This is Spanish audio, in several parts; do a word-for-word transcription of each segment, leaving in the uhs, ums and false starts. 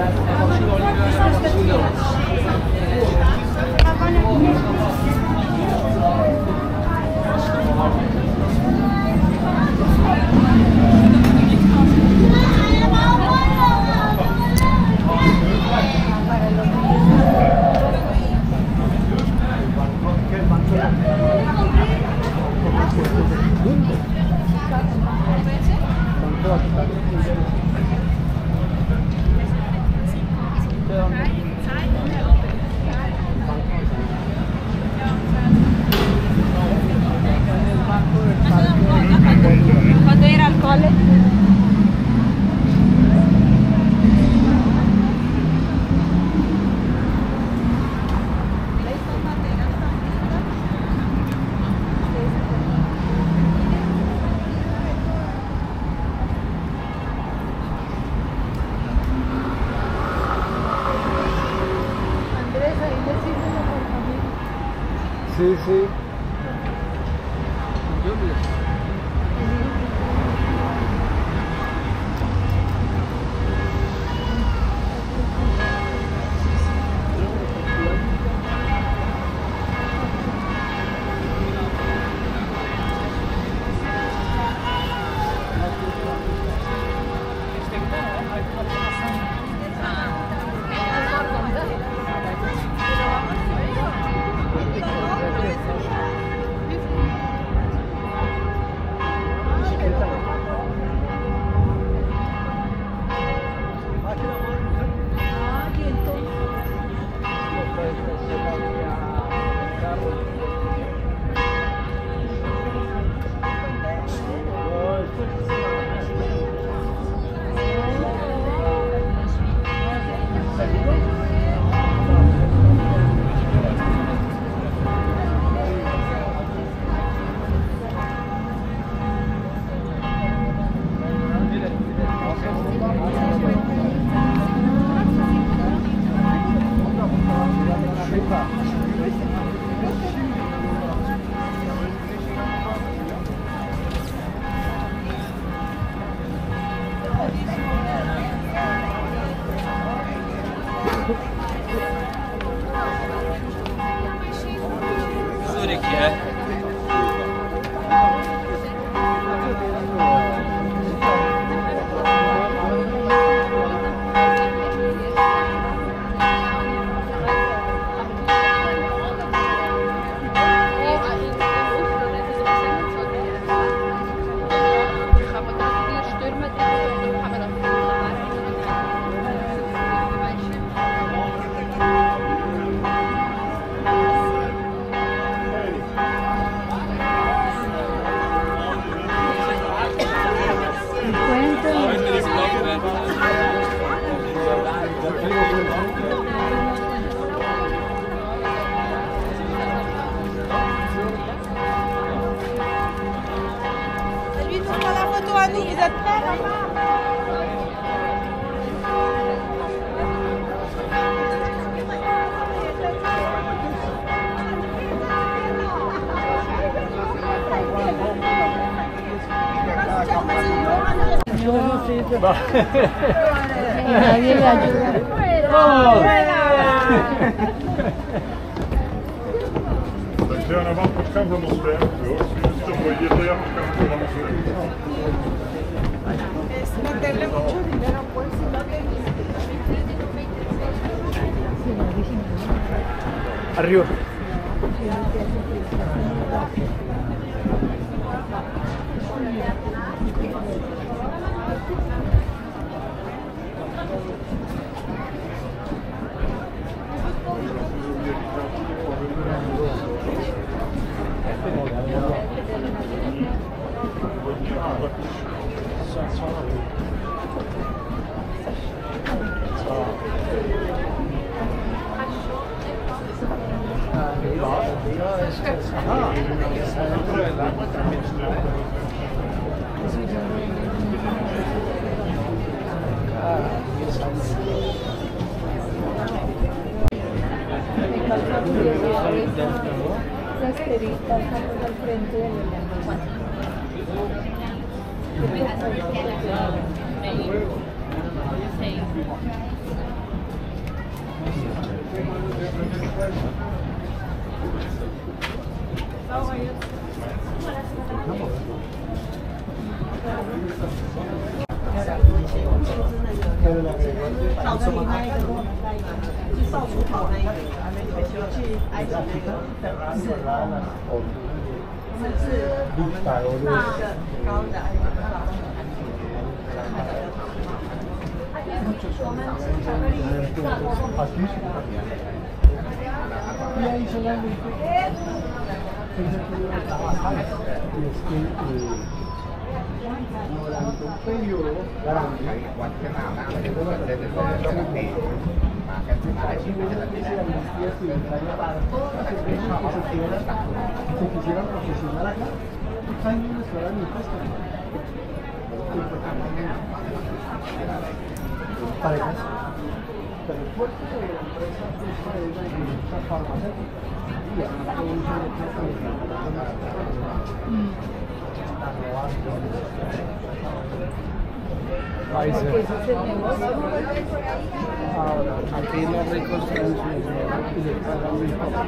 ¿Cuándo ir al cole? Sí, sí. Nadie le ayuda. Ja, nou wat kan van ons werk, hoor. Dus dan moet je het helemaal kan van ons werk. Es meterle mucho dinero, pues, si no le Arriba. al frente de la 倒这里那一个，是倒出口那一个，去埃及那个，我们是大的高的埃及，那老公我们是巧克力， Y ahí solamente ella pudo trabajar, y es que eh, durante un periodo grande, se quisieran profesional acá, años les fueran impuestos. Parejas. Pero el puerto de la empresa esta es la industria farmacéutica y ahora todo el mundo está Porque ese es el negocio. ahora aquí los ricos traen su dinero y le pagan muy poco.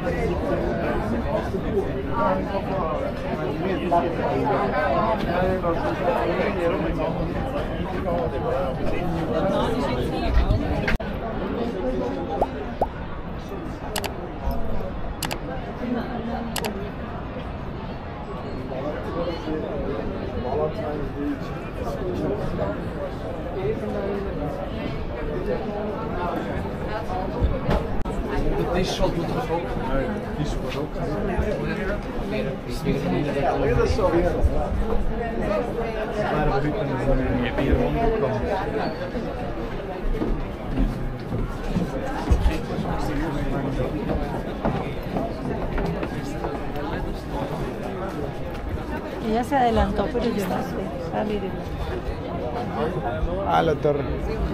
Deze shot moet er ook. Nee, die wordt ook. Look at the Soviets. Maar we kunnen hier rondkomen. Ella se adelantó, pero yo no sé salir. Ah, la torre.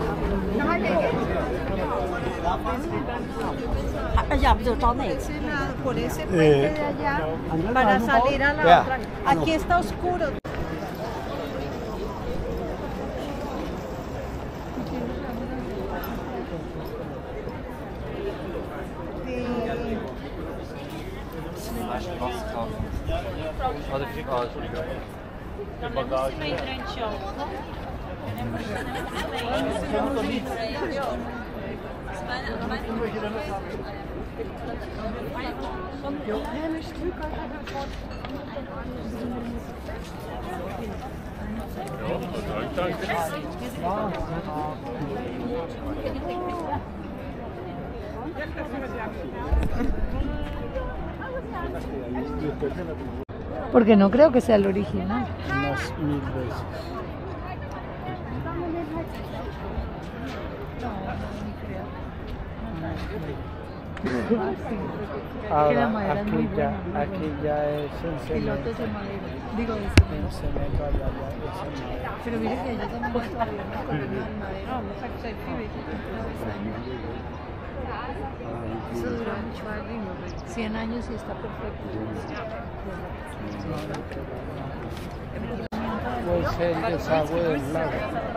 Ya, pero ¿dónde es? Por ese puente de allá, Eh, para salir a la Vea. otra. Aquí está oscuro. Porque no creo que sea el original. Unas mil veces. Que la Ahora, madera es muy aquí ya, buena, muy aquí buena. ya es en Pilotos cemento. de madera. Digo, de En cemento. cemento allá ya es en madera. Pero mire que ellos también todavía no ponen de madera. Eso duró mucho arriba, cien años y está perfecto. Puede ser el desagüe del lago.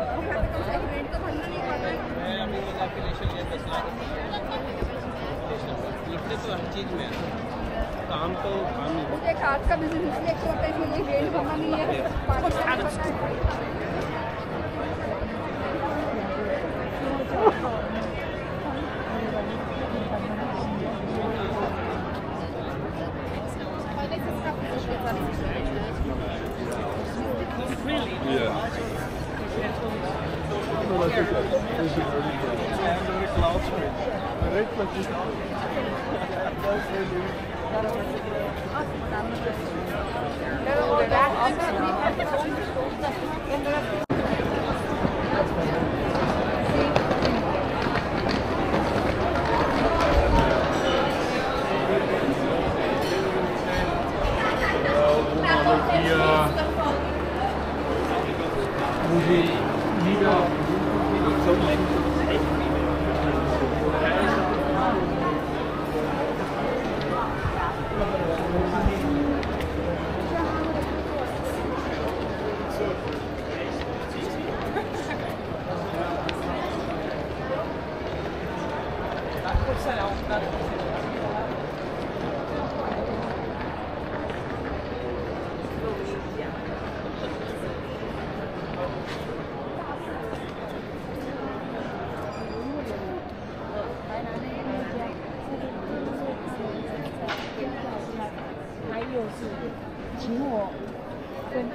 काम तो काम ही मुझे खाद का बिजनेस इसलिए अच्छा लगता है कि ये वेट करना नहीं है पानी का पता है Yeah.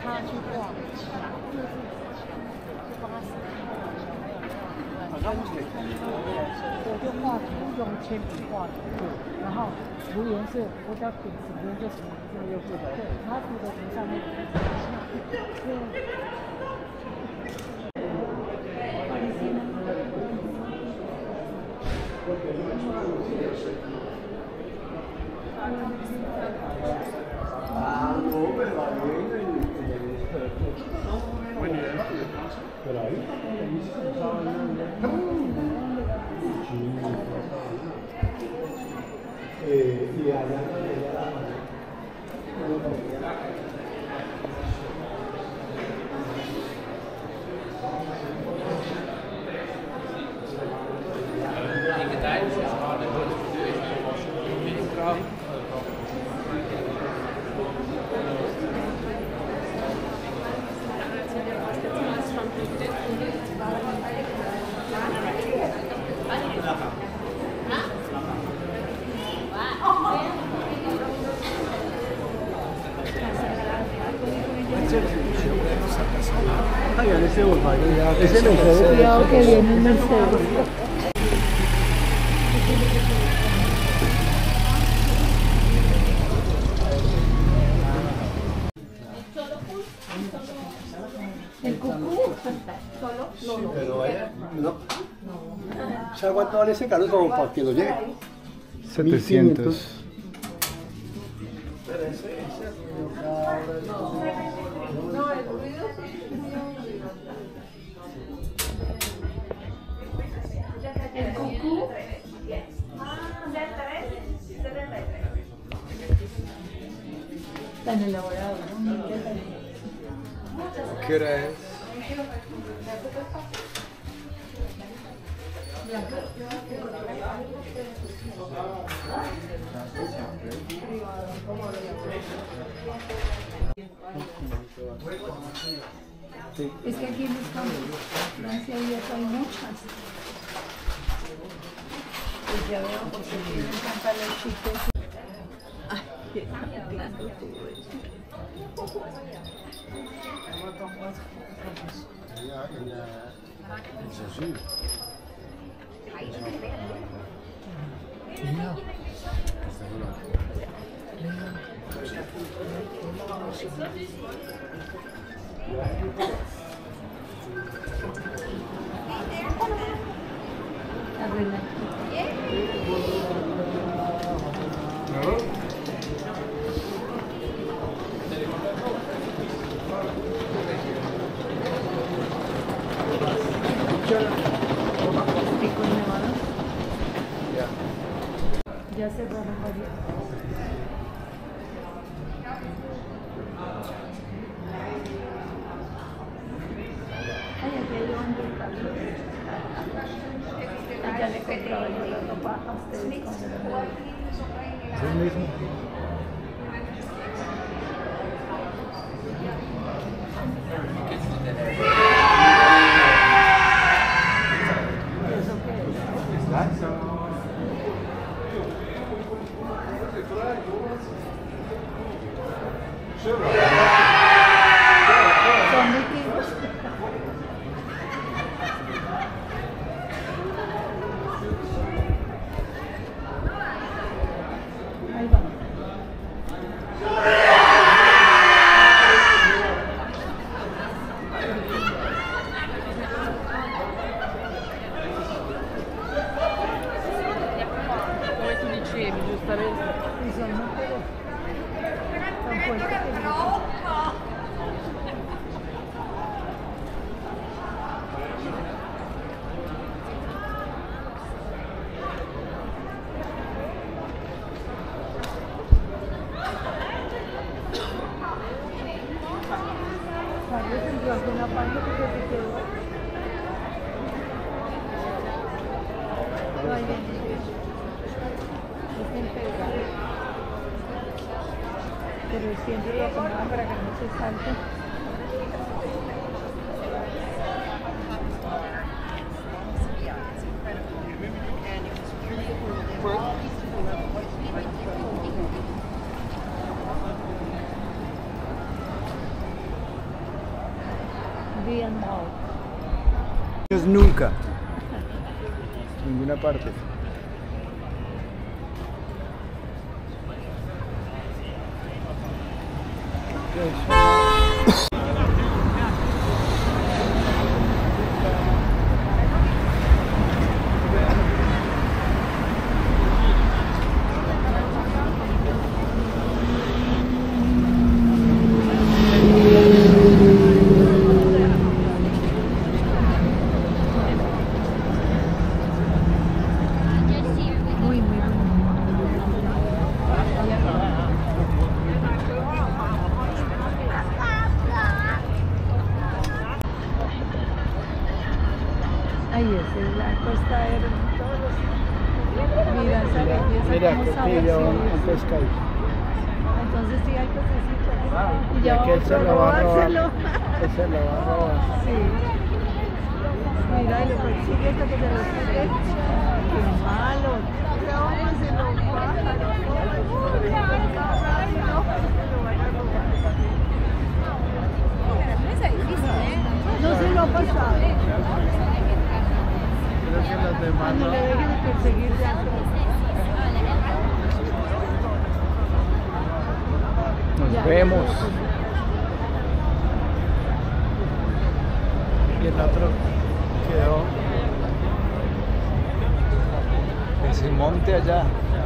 他去画，我就画图，用铅笔画图，然后涂颜色，我只要点什么就什么，这个又不对，他涂的图上面，对。 太远的新闻吧，应该。Ese Mercedes. Cuidado que viene el Mercedes. El cucú. Solo. Sí, pero vaya, no. ¿Sabe cuánto vale ese carro como para que lo lleve? setecientos. El cucú. Tan elaborado, ¿no? ¿Qué hora es? Es que aquí en Francia y eso hay muchas. Pues ya veo porque me encantan los chicos. Ay, qué lindo todo eso. Ya cerraron varios. Ay, aquí hay un ya le compraba yo la ropa a ustedes cuando era muy... ¿Es el mismo? ¿Eso qué es? Son líquidos. Ahí va. Y son muy feos. Tan fuertes que no. Parecen yo alguna parte que se te quedó. No hay pero siempre lo acomodan para que no se salte. habían dado. Ellos nunca. Ninguna parte. Muy, muy Ay, esa es la costa hermosa. Mira, esa belleza, Mira, cómo que sabe aquí ya así. van a pescar. Entonces sí hay pececitos. Ah, Y ya que vamos se a lo va a robar. robárselo. Que se lo va a robar. Sí. Mira, y lo persigue hasta que se lo sigue. Qué malo. Llévenselo, pájaro. No se lo ha pasado. Creo que los demás Cuando no. le dejen de perseguir ya. Nos vemos. Y el otro quedó. Ese monte allá.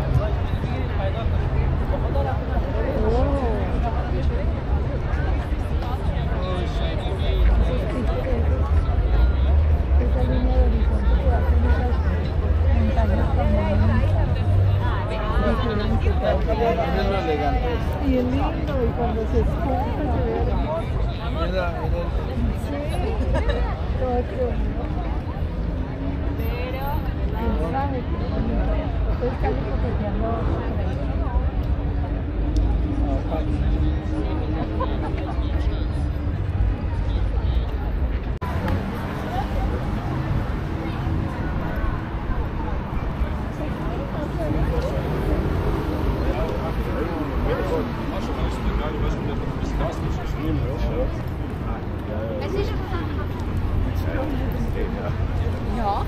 Esa línea de horizonte que hacen esas montañas como diferentes. Es lo elegante. Y es lindo, y cuando se escucha se ve hermoso. Mira, mira. Sí, todo qué bonito. ¿Quién sabe qué bonito? Estoy casi coqueteando por ahí. Ja.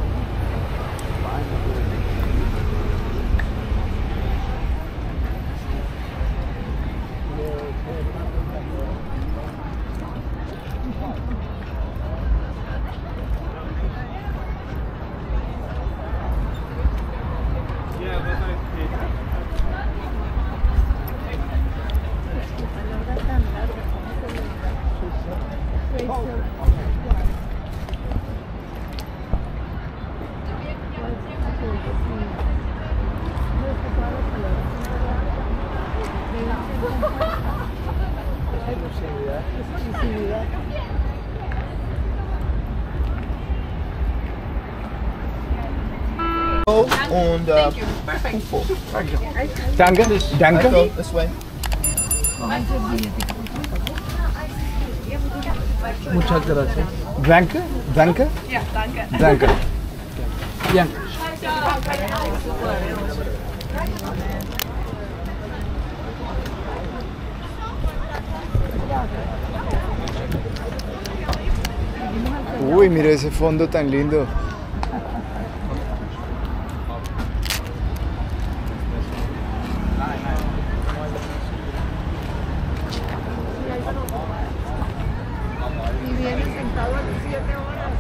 Exclusividad. Und äh, Danke. Danke. also, this way. Muchas gracias. Danke. Danke. Ja, danke. Danke. Bien. Uy, mira ese fondo tan lindo. Y viene sentado a las siete horas.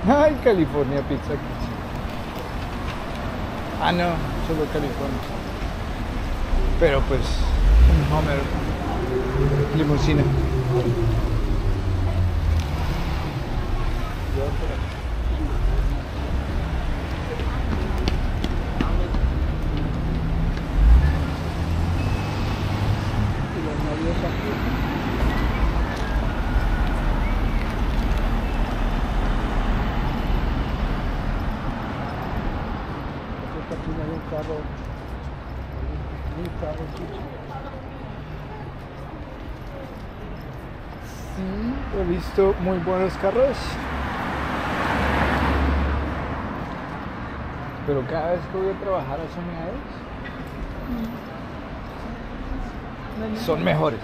Ay, California Pizza. Ah, no, solo California. Pero pues, un Hummer, limusina. Sí, he visto muy buenos carros, pero cada vez que voy a trabajar a Sunnyades son mejores.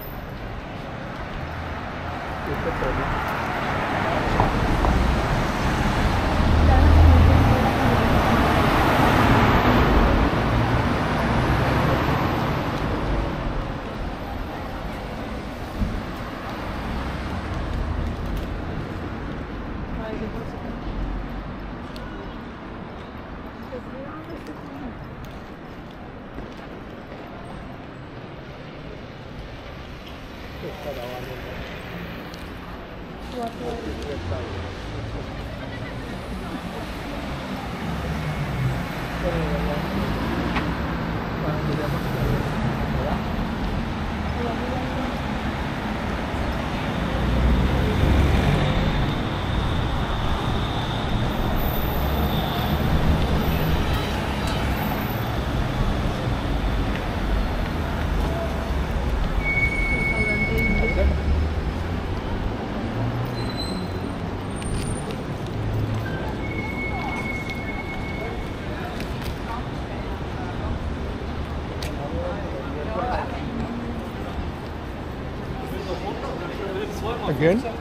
Again?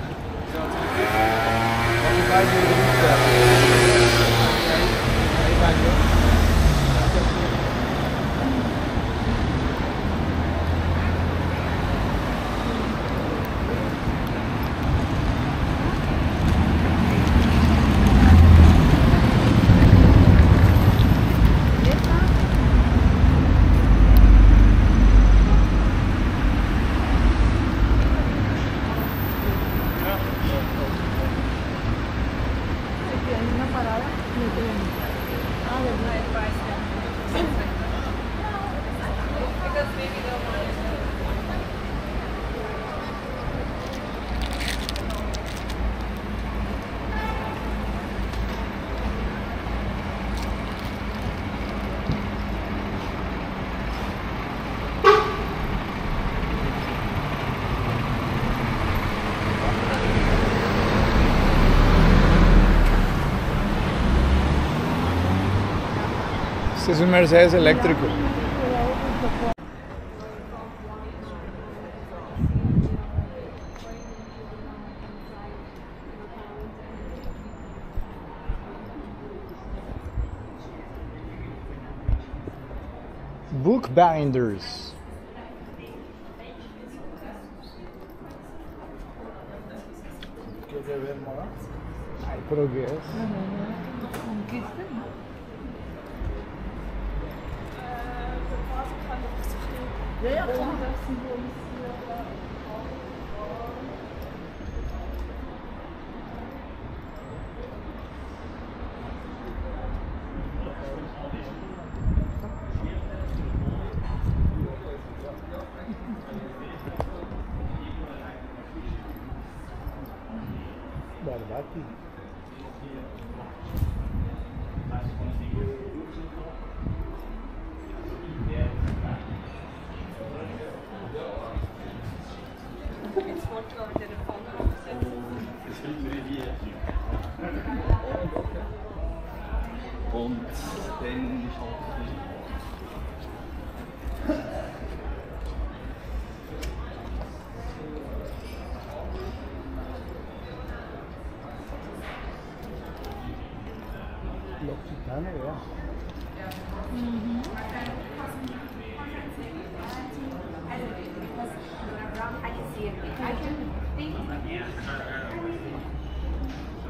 Este es un Mercedes eléctrico. Bookbinders. Ay, pero ¿qué es? Barbati. Und dann L'Occitane, ja.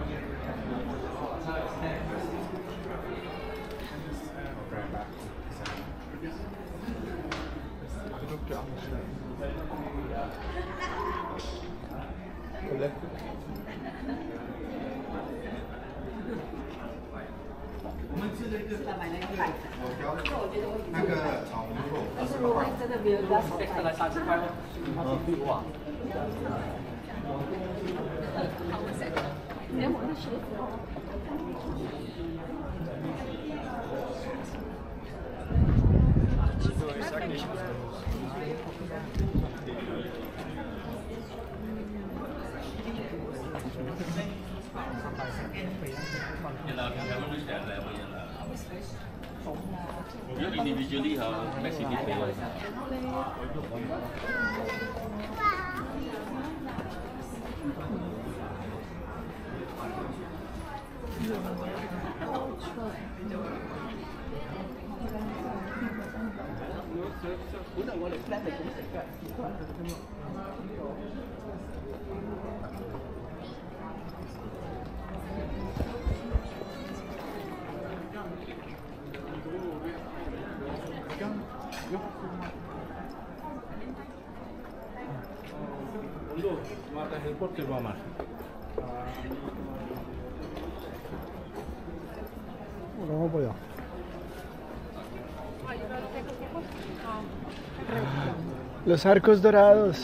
那个炒牛肉， 但是如果真的没有要炒再来三十块吗？哇！ 连我的鞋子哦。 如果 individually 哈 ，maximum 可以。 ¿Cómo puedo? Los arcos dorados.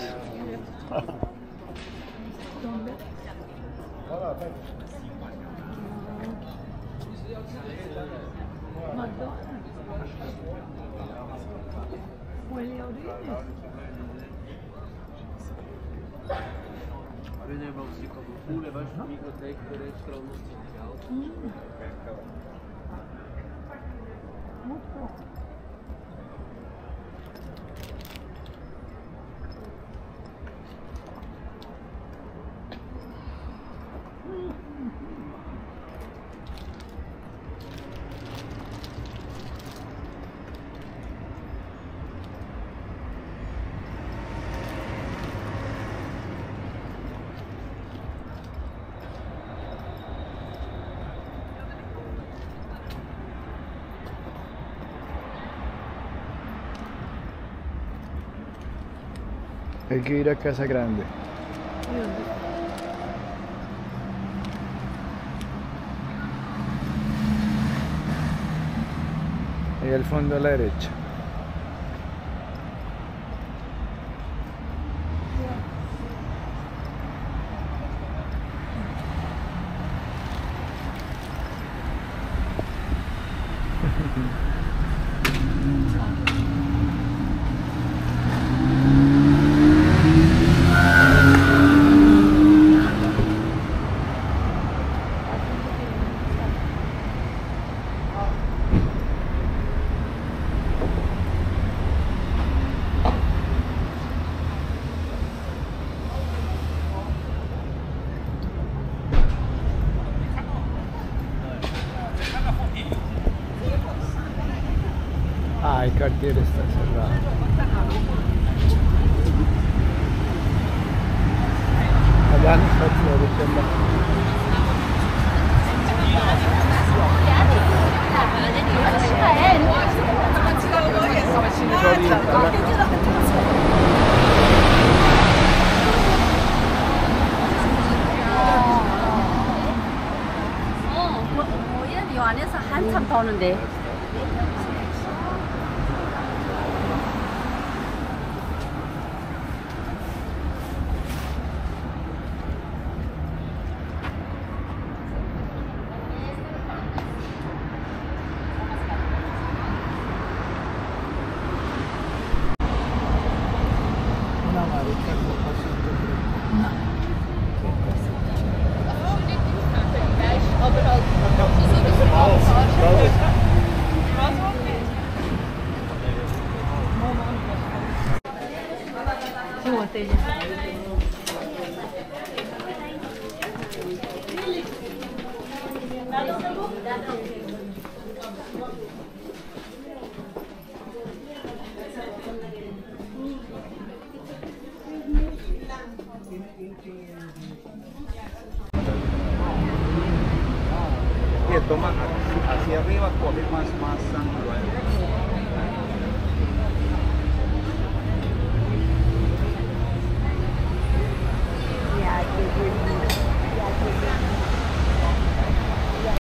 Huele a orines. We nemen ook die voelen, wij zijn niet wat tegen de reststroom. Hay que ir a Casa Grande. Ahí al fondo a la derecha. Ah, el Cartier está cerrado. Allá no está floreciendo. 어, 뭐, 뭐 이런 요 안에서 한참 더는데. toma hacia, hacia arriba, coge más, más ángulo ahí. Yeah, I think we're